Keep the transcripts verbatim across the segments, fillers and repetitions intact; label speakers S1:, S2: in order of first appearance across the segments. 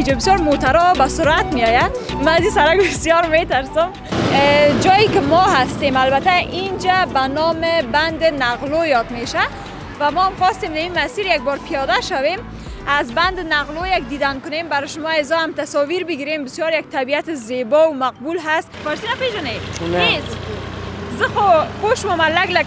S1: که بسیار موترها به سرعت میآید. من از این سرک بسیار میترسم. جایی که ما هستیم البته اینجا به نام بند نقلو یاد میشه و ما هم خواستیم این مسیر یک بار پیاده شویم، از بند نقلو یک دیدن کنیم، برای شما ایزا هم تصاویر بگیریم. بسیار یک طبیعت زیبا و مقبول هست. فارسی نپیژنی؟ نیست. زخو خوش و ملک لک.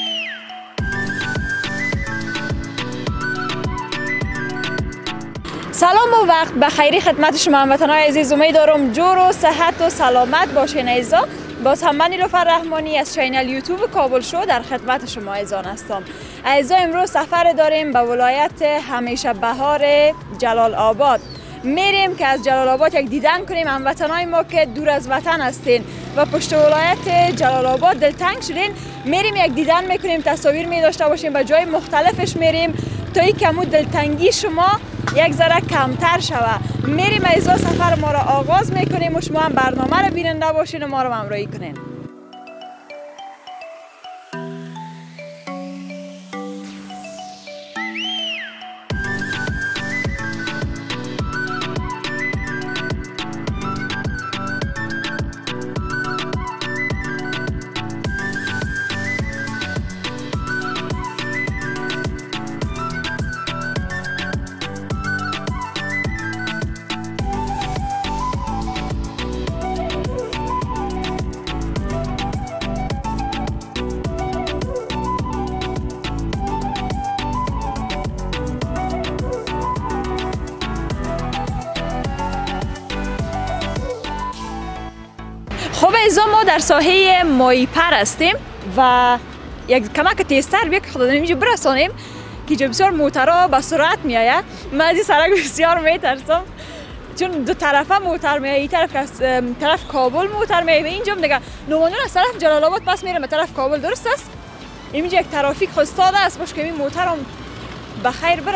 S1: سلام و وقت بخیری خدمت شما هموطنان عزیز. امیدوارم جور و صحت و سلامت باشین ایزا. باز هم من نیلوفر رحمانی از چینل یوتیوب کابل شو در خدمت شما ایزان هستم. ایزا امروز سفر داریم به ولایت همیشه بهار جلال آباد. میریم که از جلال آباد یک دیدن کنیم هموطنای ما که دور از وطن هستین و پشت ولایت جلال آباد دلتنگ شدین. میریم یک دیدن میکنیم، تصاویر می داشته باشیم، به جای مختلفش میریم تا این کمو دلتنگی شما یک ذره کمتر شوه. میریم ایزا سفر ما را آغاز میکنیم و شما هم برنامه را بیننده باشین و ما را همراهی کنین. خب ایزا ما در ساحه ماهیپر هستیم و یک کمک تیزتر بیا که خدا اینجا برسانیم که اینجا بسیار موترها به سرعت میآید. من از این سرک بسیار میترسم چون دو طرفه موتر میآید، این طرف که طرف کابل موتر میآید و اینجا دیگه نومانون از طرف جلال آباد پس میره به طرف کابل. درست است؟ اینجا یک ترافیک خستاده است باش که این موتر هم بخیر بره.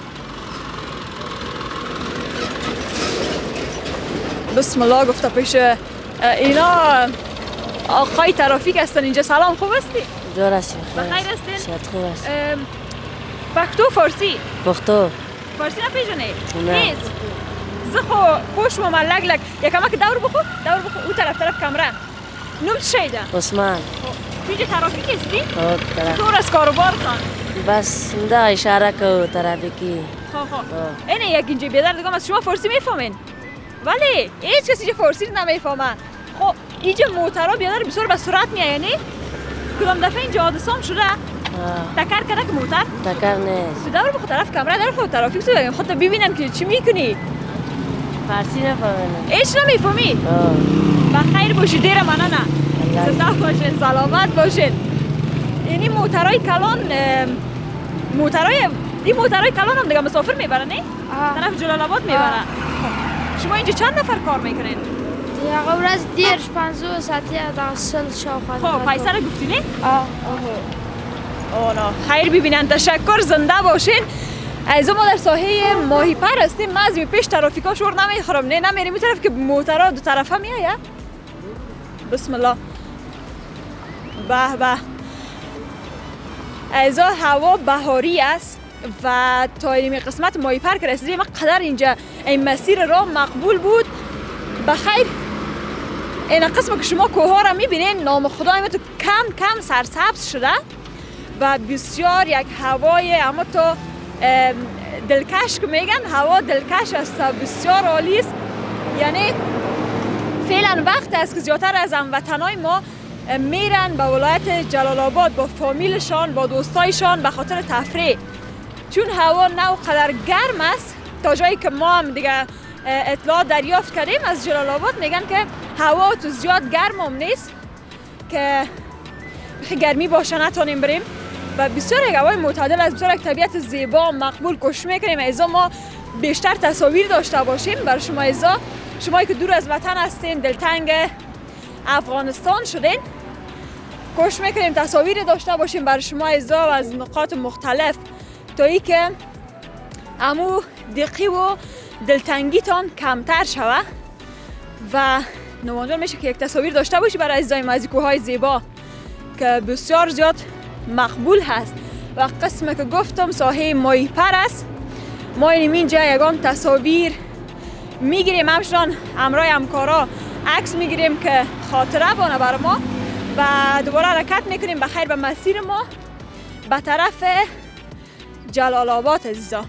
S1: بسم الله گفته پیش اینا آقای ترافیک هستن اینجا. سلام، خوب هستی؟
S2: جور هستیم.
S1: بخیر هستین؟
S2: صحت خوب است.
S1: پختو فارسی؟
S2: پختو
S1: فارسی نپیژنی؟
S2: نه.
S1: نیست. زخو خوش و ملک لک. یکم که دور بخو دور بخو او طرف طرف کمره. نوم شیده؟
S2: عثمان.
S1: اینجا ترافیک هستی؟
S2: آه
S1: دور از کاروبار کن.
S2: بس ده اشاره که ترافیکی.
S1: خواه خواه. اینه یک اینجا بیادر دیگم از شما فارسی میفهمین؟ ولی هیچ کسی اینجا فارسی نمیفهمه. خب اینجا موترها بیادر بسیار به سرعت میآیند. کدام دفعه اینجا حادثه هم شده؟ تکر کرده که موتر؟
S2: تکر نیست.
S1: تو دور بخو طرف کامره دور خود ترافیک تو بگیم خودت ببینم که چی میکنی.
S2: فارسی نفهمم.
S1: هیچ نمیفهمی؟ بخیر باشی، دیر منه نه. زنده باشین، سلامت باشین. یعنی موترهای کلان موترهای این موترهای کلان هم دیگه مسافر میبرن نه؟ طرف جلال آباد میبرن. شما اینجا چند نفر کار میکنین؟
S3: یه ورځ دیرش پنځوس اتیا دا سل شاوخوا.
S1: خب پیسه را گفتی نه؟ آه اوه نه. خیر ببینن، تشکر، زنده باشین. ایزا ما در ساحه ماهیپر هستیم. من از پیش ترافیکا شور نمیخورم نه نمیریم این طرف که موترها دو طرفه میآید. بسم الله. به به. ایزا هوا بهاری است و تا این قسمت ماهیپر که رسیدیم قدر اینجا این مسیر راه مقبول بود. بخیر این قسم که شما کوه ها را میبینین نام خدای تو کم کم سرسبز شده و بسیار یک هوای اما تو دلکش که میگن هوا دلکش است، بسیار عالی است. یعنی فعلا وقت است که زیادتر از هموطنای ما میرن به ولایت جلال آباد با فامیلشان با دوستایشان به خاطر تفریح، چون هوا نه قدر گرم است. تا جایی که ما هم دیگه اطلاع دریافت کردیم از جلال آباد میگن که هوا تو زیاد گرم هم نیست که گرمی باشه نتونیم بریم و بسیار یک هوای معتدل است، بسیار یک طبیعت زیبا مقبول کوشش میکنیم ایزا ما بیشتر تصاویر داشته باشیم برای شما ایزا. شمایی که دور از وطن هستین دلتنگ افغانستان شدین کوشش میکنیم تصاویر داشته باشیم برای شما ایزا و از نقاط مختلف تا ای که امو دقی و دلتنگیتان کمتر شوه و نمانجان میشه که یک تصاویر داشته باشی برای عزیزای ما از کوههای زیبا که بسیار زیاد مقبول هست. و قسم که گفتم ساحه ماهیپر است. ما اینجا یگان تصاویر میگیریم، همچنان همراه همکارا عکس میگیریم که خاطره بانه بر ما و دوباره حرکت میکنیم بخیر به مسیر ما به طرف جلال آباد. عزیزا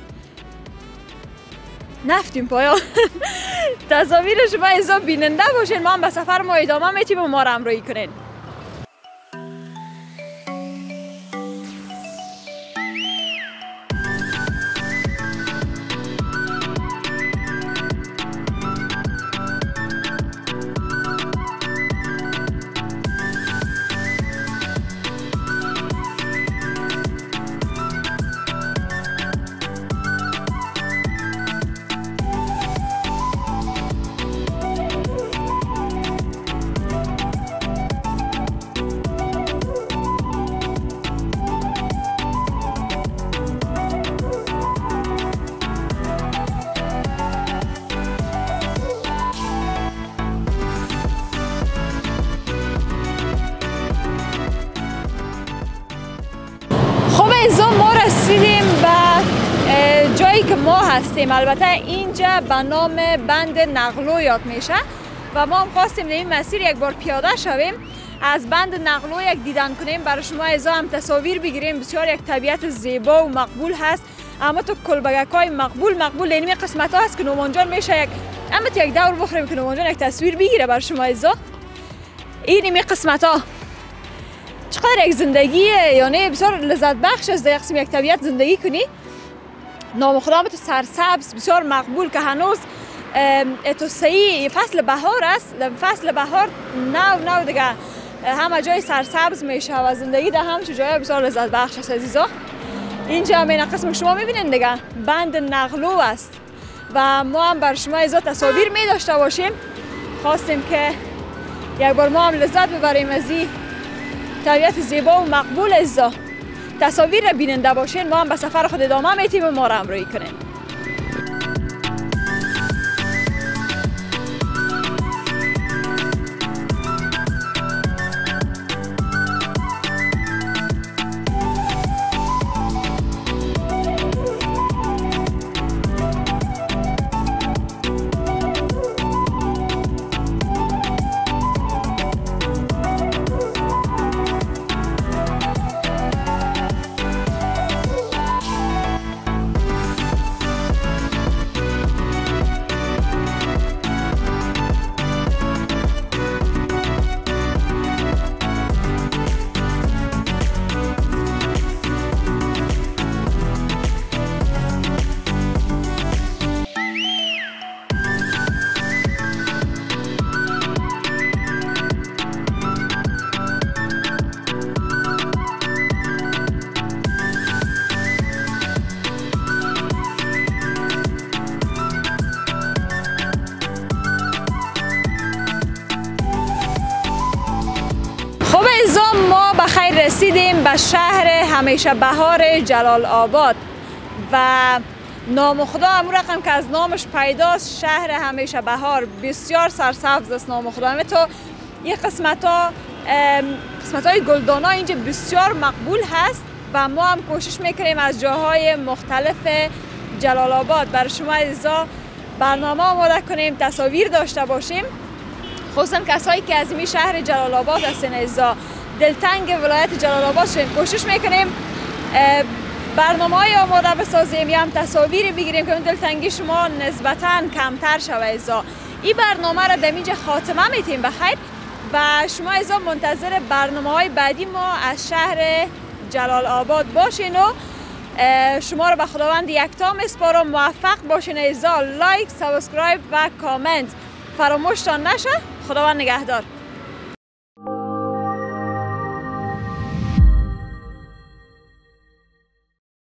S1: نفتیم پایان. تصاویر شما عزیزا بیننده باشین، ما هم به سفر ما ادامه میتیم و ما را همراهی کنین. ما رسیدیم به جایی که ما هستیم. البته اینجا به نام بند نقلو یاد میشه و ما هم خواستیم در این مسیر یک بار پیاده شویم، از بند نقلو یک دیدن کنیم، برای شما ایزا هم تصاویر بگیریم. بسیار یک طبیعت زیبا و مقبول هست، اما تو کلبگک های مقبول مقبول اینمی قسمت ها هست که نومانجان میشه یک اما تو یک دور بخوریم که نومانجان یک تصویر بگیره برای شما ایزا. اینمی قسمت ها چقدر یک زندگیه، یعنی بسیار لذت بخش است در یک قسم یک طبیعت زندگی کنی. نام خدا تو سرسبز بسیار مقبول که هنوز تو صحیح فصل بهار است. فصل بهار نو نو دیگه همه جای سرسبز میشه و زندگی در همچون جای بسیار لذت بخش است عزیزا. اینجا همین قسم که شما میبینین دیگه بند نقلو است و ما هم بر شما ایزا تصاویر می داشته باشیم. خواستیم که یک بار ما هم لذت ببریم از این طبیعت زیبا و مقبول عزیزا. تصاویر را بیننده باشین، ما هم به سفر خود ادامه میتیم و ما را همراهی کنیم. ما به خیر رسیدیم به شهر همیشه بهار جلال آباد و نام خدا همون رقم که از نامش پیداست، شهر همیشه بهار. بسیار سرسبز است نام خدا. همه تو این قسمت ها قسمت های گلدانا اینجا بسیار مقبول هست و ما هم کوشش میکنیم از جاهای مختلف جلال آباد برای شما عزیزا برنامه آماده کنیم، تصاویر داشته باشیم. خصوصا کسایی که از این شهر جلال آباد هستن عزیزا، دلتنگ ولایت جلال آباد شدیم، کوشش میکنیم برنامه های آماده بسازیم یا هم تصاویر بگیریم که اون دلتنگی شما نسبتاً کمتر شود عزیزا. این برنامه را در اینجا خاتمه میتیم بخیر و شما عزیزا منتظر برنامه های بعدی ما از شهر جلال آباد باشین و شما رو به خداوند یکتا میسپارم. موفق باشین عزیزا. لایک، سابسکرایب و کامنت فراموشتان نشه. خداوند نگهدار.